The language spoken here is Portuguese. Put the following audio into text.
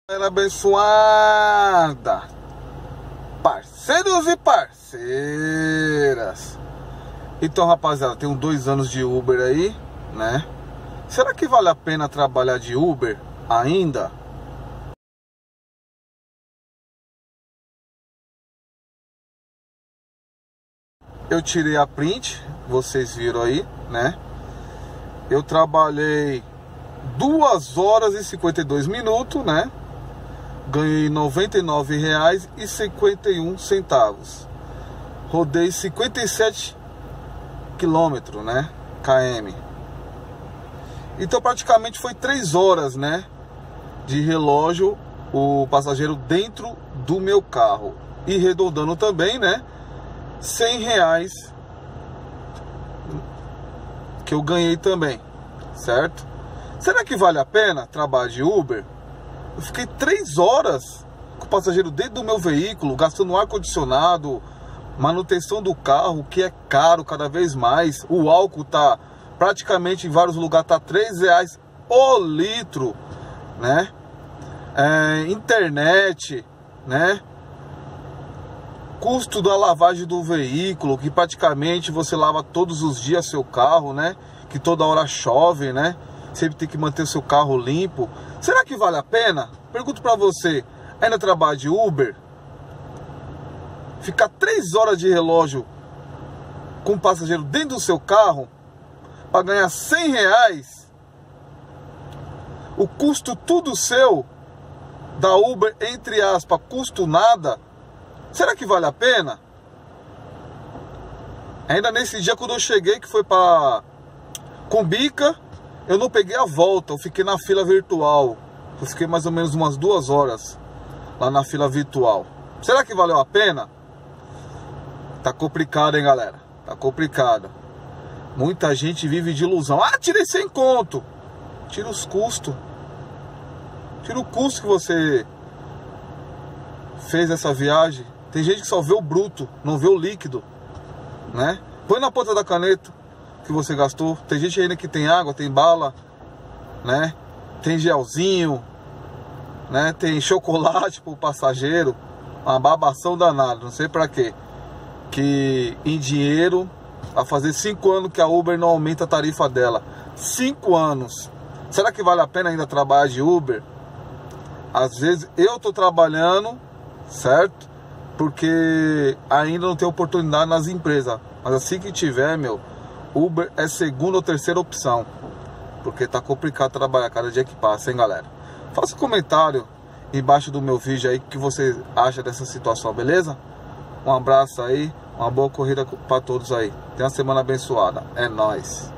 Galera abençoada, parceiros e parceiras. Então, rapaziada, tenho 2 anos de Uber aí, né? Será que vale a pena trabalhar de Uber ainda? Eu tirei a print, vocês viram aí, né? Eu trabalhei 2 horas e 52 minutos, né? Ganhei R$ 99,51. Rodei 57 quilômetros, né? km. Então praticamente foi 3 horas, né? De relógio, o passageiro dentro do meu carro. E redondando também, né? R$ 100 que eu ganhei também, certo? Será que vale a pena trabalhar de Uber? Eu fiquei 3 horas com o passageiro dentro do meu veículo, gastando ar-condicionado, manutenção do carro, que é caro cada vez mais. O álcool tá praticamente em vários lugares, tá R$ 3 o litro, né? Internet, né? Custo da lavagem do veículo, que praticamente você lava todos os dias seu carro, né? Que toda hora chove, né? Sempre tem que manter o seu carro limpo. Será que vale a pena? Pergunto pra você, ainda trabalha de Uber? Ficar 3 horas de relógio com um passageiro dentro do seu carro para ganhar R$ 100? O custo tudo seu da Uber, entre aspas, custo nada. Será que vale a pena? Ainda nesse dia quando eu cheguei, que foi para Cumbica, eu não peguei a volta, eu fiquei na fila virtual. Eu fiquei mais ou menos umas 2 horas lá na fila virtual. Será que valeu a pena? Tá complicado, hein, galera? Tá complicado. Muita gente vive de ilusão. Ah, tirei 100 conto. Tira os custos. Tira o custo que você fez essa viagem. Tem gente que só vê o bruto, não vê o líquido, né? Põe na ponta da caneta que você gastou. Tem gente ainda que tem água, tem bala, né? Tem gelzinho, né? Tem chocolate pro passageiro. Uma babação danada, não sei pra quê. Que em dinheiro, a fazer 5 anos que a Uber não aumenta a tarifa dela. 5 anos. Será que vale a pena ainda trabalhar de Uber? Às vezes eu tô trabalhando, certo? Porque ainda não tem oportunidade nas empresas. Mas assim que tiver, meu, Uber é segunda ou terceira opção. Porque tá complicado trabalhar cada dia que passa, hein, galera? Faça um comentário embaixo do meu vídeo aí, o que você acha dessa situação, beleza? Um abraço aí, uma boa corrida pra todos aí. Tenha uma semana abençoada. É nóis.